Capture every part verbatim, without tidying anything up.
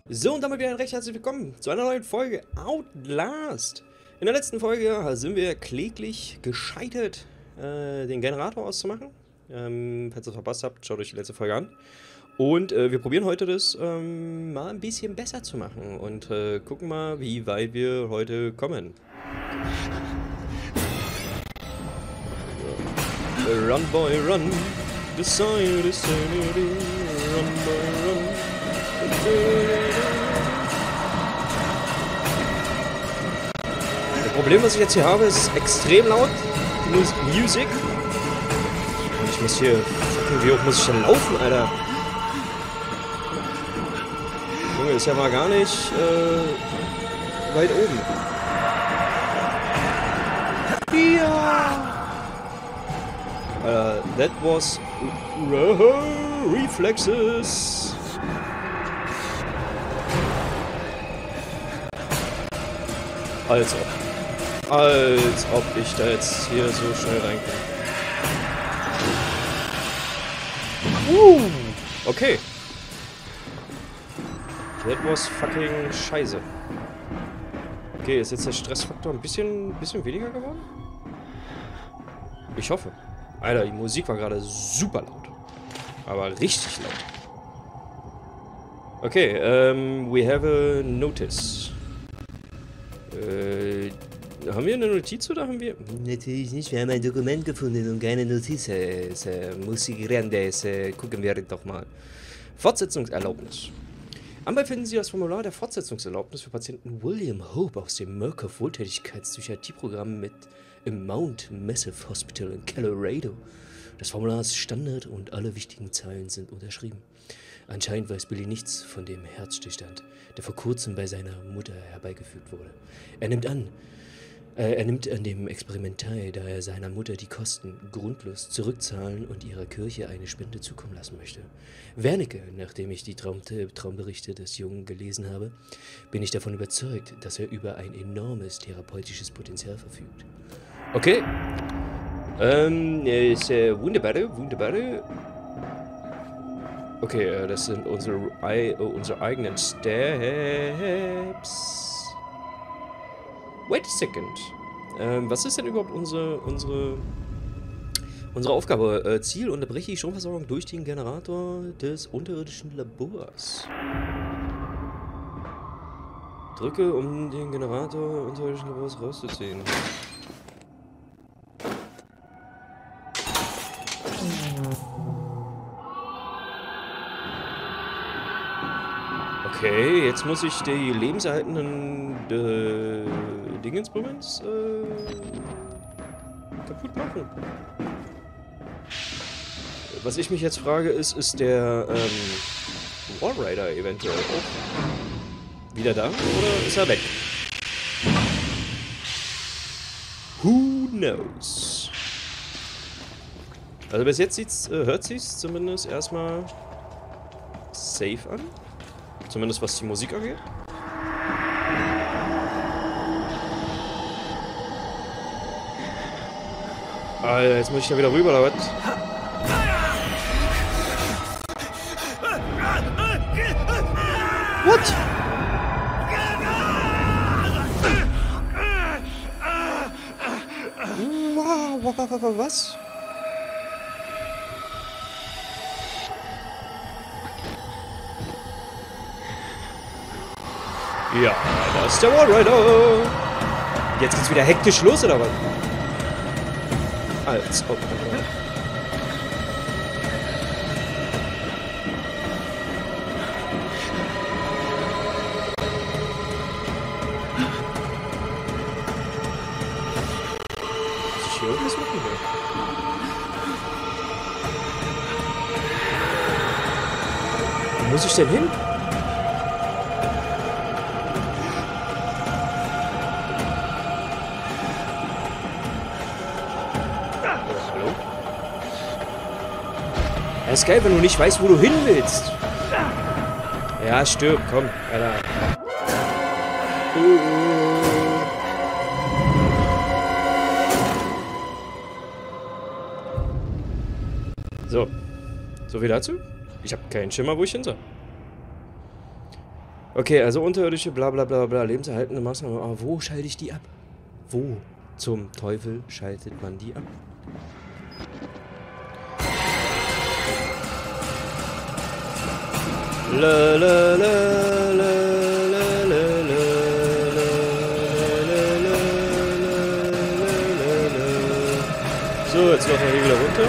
So, und damit wieder ein recht herzlich willkommen zu einer neuen Folge Outlast. In der letzten Folge sind wir kläglich gescheitert, äh, den Generator auszumachen. Ähm, falls ihr es verpasst habt, schaut euch die letzte Folge an. Und äh, wir probieren heute das ähm, mal ein bisschen besser zu machen und äh, gucken mal, wie weit wir heute kommen. Run, boy, run. The sign is run, boy, run. Das Problem, was ich jetzt hier habe, ist extrem laut. Die Musik. Und ich muss hier. Fucking, wie hoch muss ich denn laufen, Alter? Junge, ist ja mal gar nicht äh, weit oben. Ja! Alter, that was reflexes. Als ob. Als ob ich da jetzt hier so schnell reinkomme. Uh, okay. That was fucking scheiße. Okay, ist jetzt der Stressfaktor ein bisschen, bisschen weniger geworden? Ich hoffe. Alter, die Musik war gerade super laut. Aber richtig laut. Okay, um, we have a notice. Äh, haben wir eine Notiz oder haben wir... Natürlich nicht, wir haben ein Dokument gefunden und keine Notiz. Es muss ich grande, gucken wir doch mal. Fortsetzungserlaubnis. Anbei finden Sie das Formular der Fortsetzungserlaubnis für Patienten William Hope aus dem Murkoff Wohltätigkeitspsychiatrieprogramm mit im Mount Massive Hospital in Colorado. Das Formular ist Standard und alle wichtigen Zeilen sind unterschrieben. Anscheinend weiß Billy nichts von dem Herzstillstand, der vor kurzem bei seiner Mutter herbeigeführt wurde. Er nimmt an, äh, er nimmt an dem Experiment teil, da er seiner Mutter die Kosten grundlos zurückzahlen und ihrer Kirche eine Spende zukommen lassen möchte. Wernicke, nachdem ich die Traum Traumberichte des Jungen gelesen habe, bin ich davon überzeugt, dass er über ein enormes therapeutisches Potenzial verfügt. Okay. Ähm, ist äh, wunderbar, wunderbar. Okay, äh, das sind unsere, äh, unsere eigenen Steps. Wait a second. Ähm, was ist denn überhaupt unsere, unsere, unsere Aufgabe? Äh, Ziel, unterbreche die Stromversorgung durch den Generator des unterirdischen Labors. Drücke, um den Generator unterirdischen Labors rauszuziehen. Okay, jetzt muss ich die lebenserhaltenden äh, Dingensbummens äh, kaputt machen. Was ich mich jetzt frage ist, ist der ähm, Walrider eventuell auch wieder da oder ist er weg? Who knows? Also bis jetzt sieht's, äh, hört sich's zumindest erstmal safe an. Zumindest was die Musik angeht. Alter, jetzt muss ich da wieder rüber, oder was? What? Wow, was? Ja, da ist der Walrider. Jetzt geht's wieder hektisch los, oder was? Als ob. Muss ich hier irgendwas machen, oder? Wo muss ich denn hin? Das ist geil, wenn du nicht weißt, wo du hin willst. Ja, stirb, komm, Alter. So. So viel dazu. Ich habe keinen Schimmer, wo ich hin soll. Okay, also unterirdische bla bla bla bla lebenserhaltende Maßnahmen. Aber wo schalte ich die ab? Wo zum Teufel schaltet man die ab? La la la la la la la So, jetzt laufen wir hier wieder runter.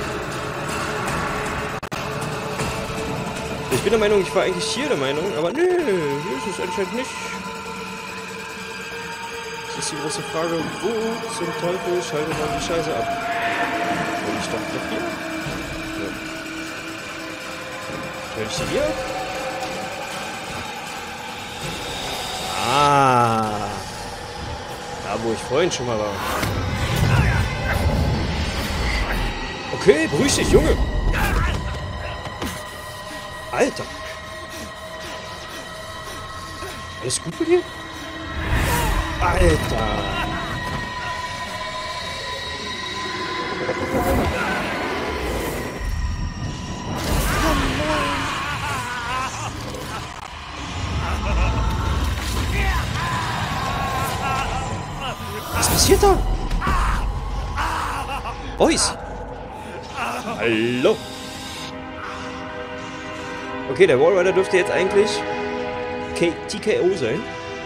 Ich bin der Meinung, ich war eigentlich hier der Meinung, aber nö, hier ist es anscheinend nicht. Das ist die große Frage, wo zum Teufel schaltet man die Scheiße ab? Und ich dachte doch hier. Ja. Schalte ich die hier ab? Ah. Da, wo ich vorhin schon mal war. Okay, beruhig dich, Junge. Alter. Alles gut mit dir? Alter. Was passiert da? Boys. Hallo. Okay, der Wallrider dürfte jetzt eigentlich T K O sein.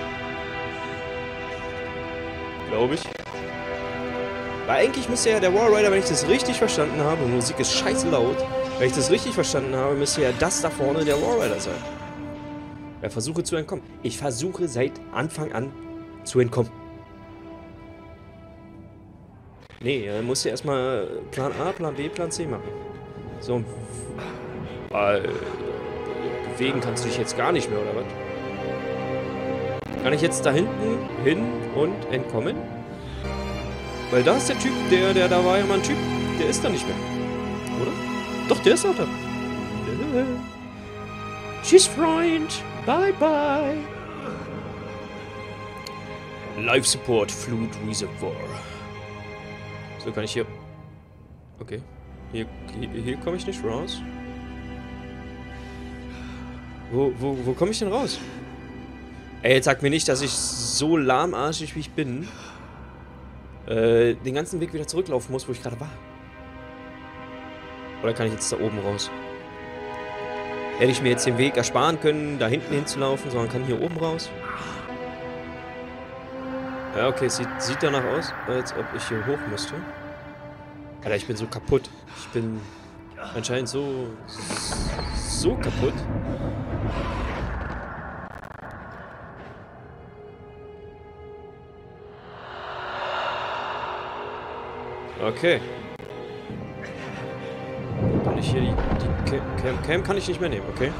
Glaube ich. Weil eigentlich müsste ja der Wallrider, wenn ich das richtig verstanden habe, Musik ist scheiße laut, wenn ich das richtig verstanden habe, müsste ja das da vorne der Wallrider sein. Er versuche zu entkommen. Ich versuche seit Anfang an zu entkommen. Nee, er muss ja erstmal Plan A, Plan B, Plan C machen. So. Äh, bewegen kannst du dich jetzt gar nicht mehr, oder was? Kann ich jetzt da hinten hin und entkommen? Weil da ist der Typ, der, der da war ja mal ein Typ, der ist da nicht mehr. Oder? Doch, der ist auch da. Tschüss, Freund. Bye, bye. Life Support Fluid Reservoir. So, kann ich hier... Okay. Hier, hier, hier komme ich nicht raus. Wo, wo, wo komme ich denn raus? Ey, jetzt sag mir nicht, dass ich so lahmarschig wie ich bin, äh, den ganzen Weg wieder zurücklaufen muss, wo ich gerade war. Oder kann ich jetzt da oben raus? Hätte ich mir jetzt den Weg ersparen können, da hinten hinzulaufen, sondern kann hier oben raus? Ja, okay, sieht, sieht danach aus, als ob ich hier hoch müsste. Alter, ich bin so kaputt. Ich bin anscheinend so... so kaputt. Okay. Kann ich hier die... die Cam, Cam kann ich nicht mehr nehmen, okay.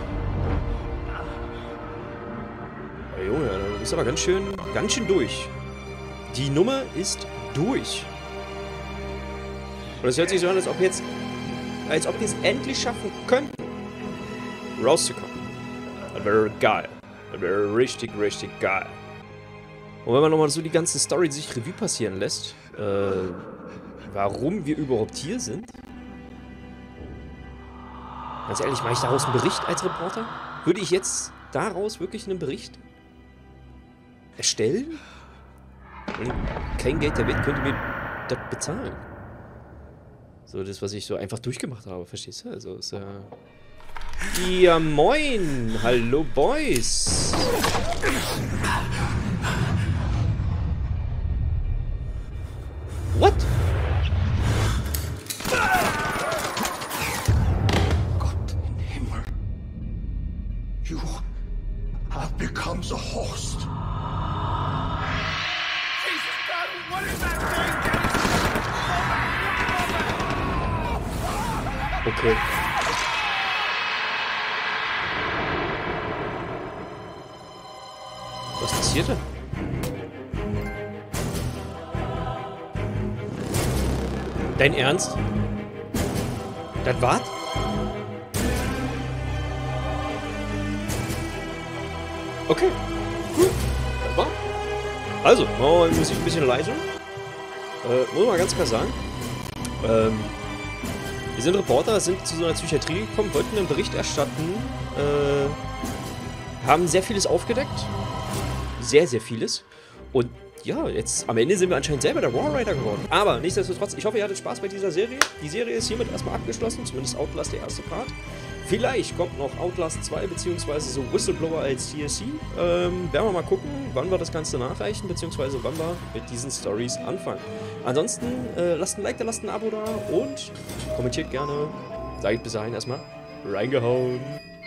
Oh, Junge, du bist aber ganz schön... ganz schön durch. Die Nummer ist durch. Und es hört sich so an, als ob jetzt... als ob wir es endlich schaffen könnten, rauszukommen. Das wäre geil. Das wäre richtig, richtig geil. Und wenn man nochmal so die ganze Story sich Revue passieren lässt, äh... warum wir überhaupt hier sind? Ganz ehrlich, mache ich daraus einen Bericht als Reporter? Würde ich jetzt daraus wirklich einen Bericht erstellen? Und kein Geld der Welt könnte mir das bezahlen. So, das, was ich so einfach durchgemacht habe, verstehst du? Also, ist ja... Ja, moin! Hallo, Boys! What? Gott im Himmel. You have become the host. Jesus God, what is that thing? Okay. Was passiert da? Dein Ernst? Das war's? Okay. Cool. Das war. Also, machen wir mal die Musik ein bisschen leiser. Äh, muss man ganz klar sagen. Ähm, wir sind Reporter, sind zu so einer Psychiatrie gekommen, wollten einen Bericht erstatten, äh, haben sehr vieles aufgedeckt. Sehr, sehr vieles. Und ja, jetzt am Ende sind wir anscheinend selber der War Rider geworden. Aber nichtsdestotrotz, ich hoffe, ihr hattet Spaß bei dieser Serie. Die Serie ist hiermit erstmal abgeschlossen, zumindest Outlast, der erste Part. Vielleicht kommt noch Outlast zwei, beziehungsweise so Whistleblower als D L C. Ähm, werden wir mal gucken, wann wir das Ganze nachreichen, beziehungsweise wann wir mit diesen Stories anfangen. Ansonsten, äh, lasst ein Like da, lasst ein Abo da und kommentiert gerne. Sage ich bis dahin erstmal reingehauen.